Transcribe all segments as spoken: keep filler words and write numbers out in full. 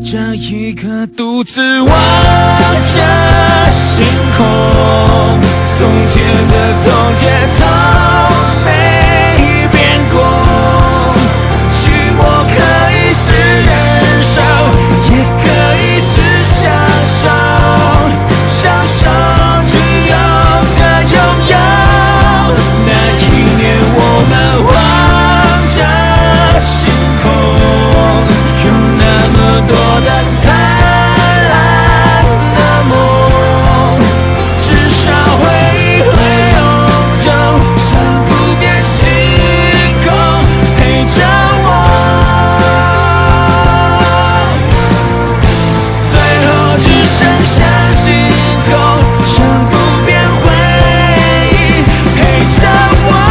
这一刻独自望着星空，从前的从前从没变过，寂寞可以是忍受，也可以是享受，享受只有这拥有。那一年我们望着星空，有那么多的灿烂的梦，至少回忆会永久，像不变星空陪着我，最后只剩下星空，像不变回忆陪着我。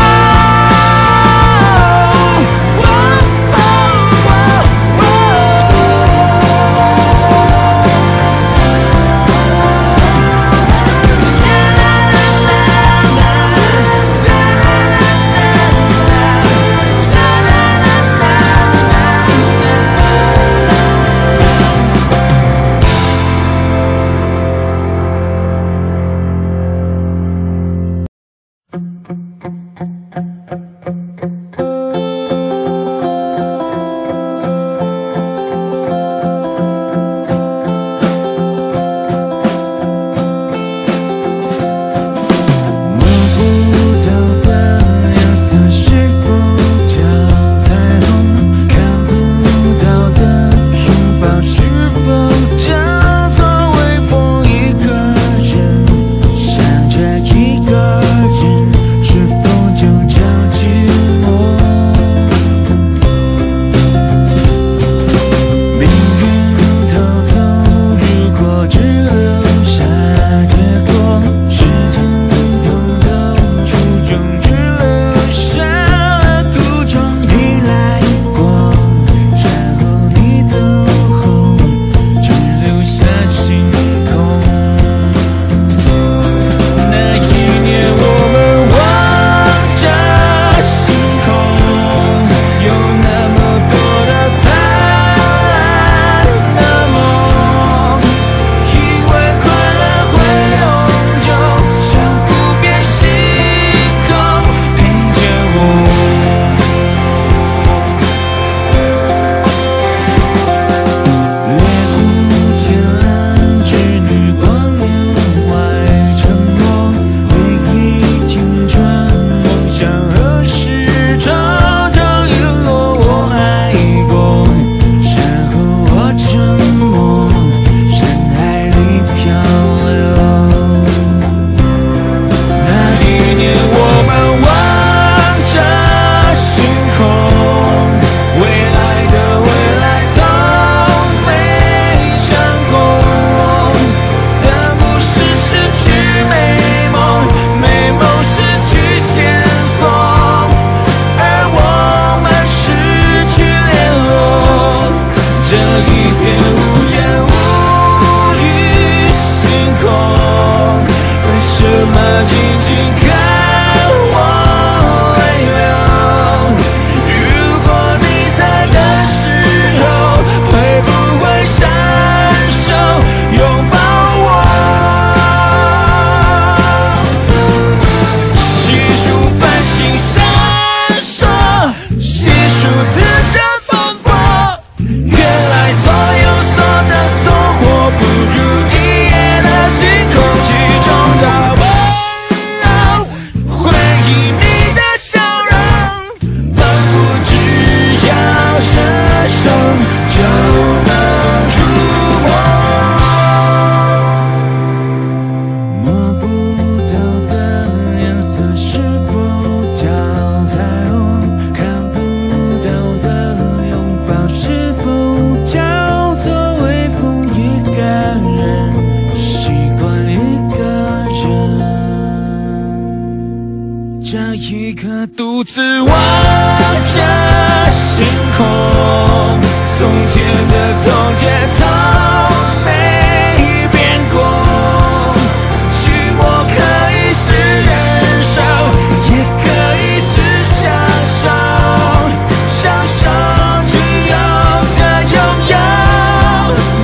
独自望着星空，从前的从前从没变过，寂寞可以是忍受，也可以是享受，享受只有这拥有。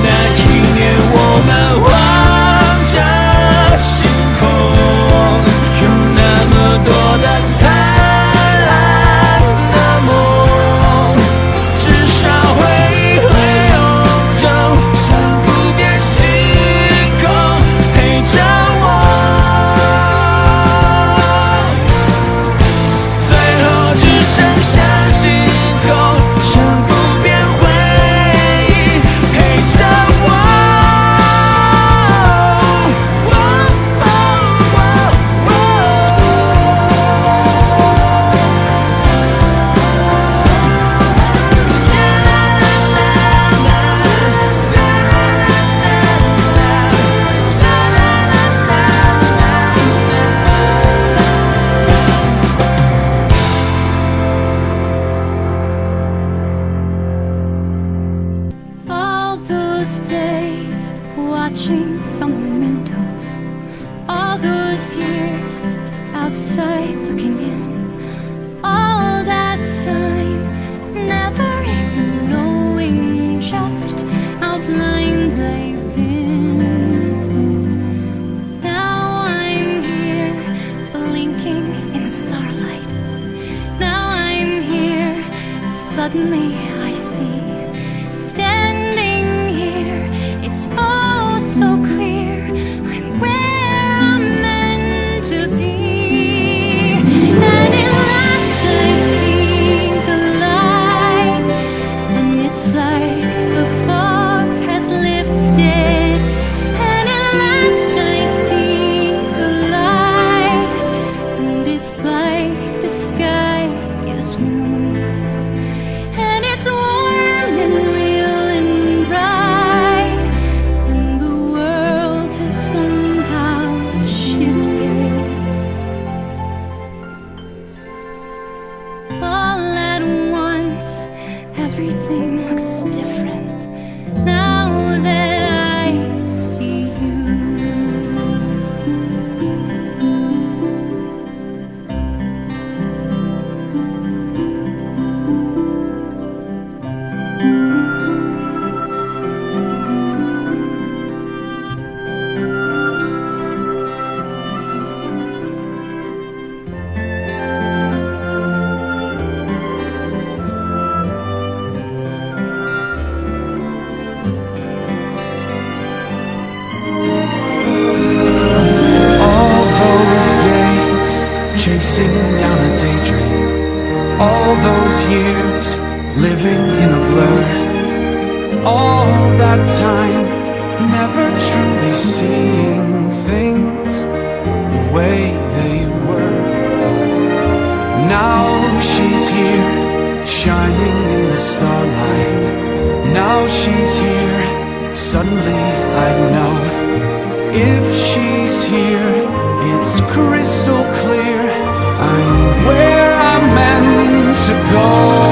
those days watching from the windows, all those years outside looking in, all that time never even knowing just how blind I've been. Now I'm here blinking in the starlight. Now I'm here, suddenly I see, standing here, it's all so clear, I'm where I'm meant to be. And at last I see the light, and it's like the fog has lifted. And at last I see the light, and it's like the sky is new. And it's warm and real and bright, and the world has somehow shifted. All at once, everything looks different now that I see you. All those days chasing down a daydream, all those years living in a blur, all that time never truly seeing things the way they were. Now she's here, shining in the starlight. Now she's here, suddenly I know. If she's here, it's crystal clear, I'm where I'm meant to go.